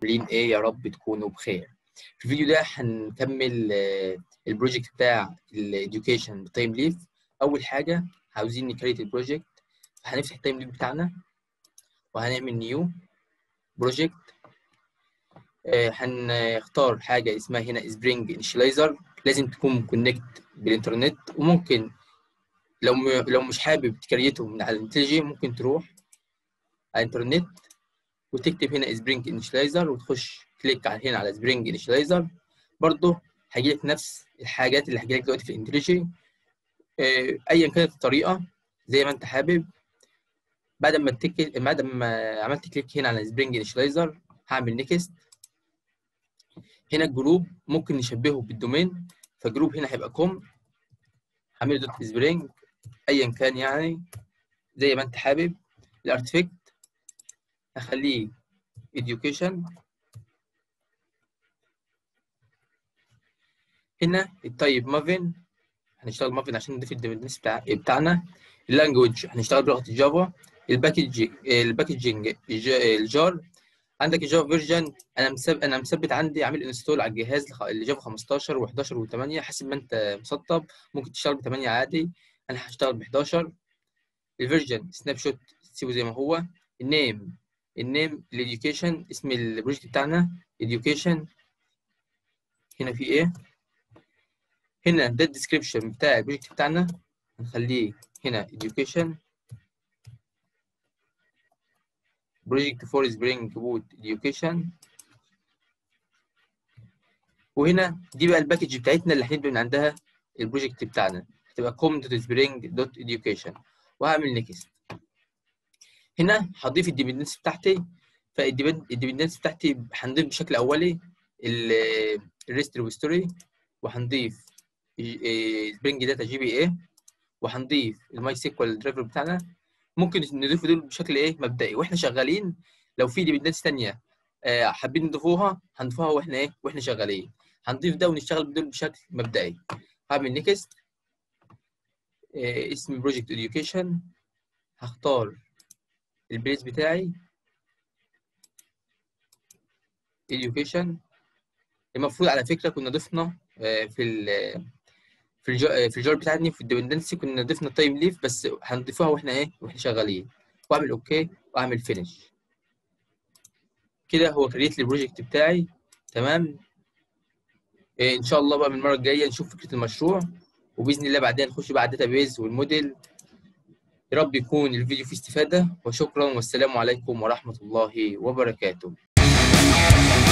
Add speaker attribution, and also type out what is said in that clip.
Speaker 1: عاملين ايه؟ يا رب تكونوا بخير. في الفيديو ده هنكمل البروجكت بتاع الاديوكيشن بالتايم ليف. اول حاجه عاوزين نكريت البروجكت، هنفتح التايم ليف بتاعنا وهنعمل نيو بروجكت. هنختار حاجه اسمها هنا سبرينج انيشلايزر، لازم تكون كونكت بالانترنت، وممكن لو مش حابب تكريته من على الانتليجي ممكن تروح على الانترنت وتكتب هنا سبرينج انيشلايزر وتخش كليك هنا على سبرينج انيشلايزر. برضه هيجيلك نفس الحاجات اللي هتجيلك دلوقتي في الانتليجي، ايا كانت الطريقه زي ما انت حابب. بعد ما عملت كليك هنا على سبرينج انيشلايزر هعمل نيكست. هنا الجروب ممكن نشبهه بالدومين، فالجروب هنا هيبقى كوم، هعمل دوت سبرينج ايا كان يعني زي ما انت حابب. الارتفكت هخليه education. هنا التايب مافن، هنشتغل مافن عشان نضيف الديبندنس بتاعنا. اللانجوج هنشتغل بلغه الجافا. الباكجينج الجار، عندك الجافا فيرجن انا مثبت عندي عامل انستول على الجهاز الجافا 15 و11 و8 حسب ما انت مسطب، ممكن تشتغل ب 8 عادي، انا هشتغل ب 11. الفيرجن سناب شوت تسيبه زي ما هو. النيم الاديوكيشن، اسم البروجكت بتاعنا education. هنا في ايه؟ هنا ده الديسكريبشن بتاع البروجكت بتاعنا، هنخليه هنا education project for spring boot education. وهنا دي بقى الباكج بتاعتنا اللي هنبدا من عندها البروجكت بتاعنا، هتبقى com.spring.education وهعمل نيكست. هنا هضيف الديبندنس بتاعتي، فالديبندنس بتاعتي هنضيف بشكل اولي الريست ريبوزيتوري، وهنضيف سبرينج داتا GPA، وهنضيف الماي سيكوال درايفر بتاعنا. ممكن نضيف دول بشكل ايه مبدئي واحنا شغالين، لو في ديبندنس ثانيه حابين نضيفوها هنضيفوها واحنا شغالين. هنضيف ده ونشتغل بدول بشكل مبدئي. هعمل نيكست. اسم بروجكت education، هختار البيز بتاعي education. المفروض على فكره كنا ضفنا في الجار بتاعتنا في الديبندنسي كنا ضفنا تايم ليف، بس هنضيفها واحنا شغالين. واعمل اوكي واعمل فينيش. كده هو كريت لي البروجكت بتاعي تمام. ان شاء الله بقى من المره الجايه نشوف فكره المشروع، وباذن الله بعدين نخش بقى على الداتابيز والموديل. يا رب يكون الفيديو فيه استفاده، وشكرا والسلام عليكم ورحمه الله وبركاته.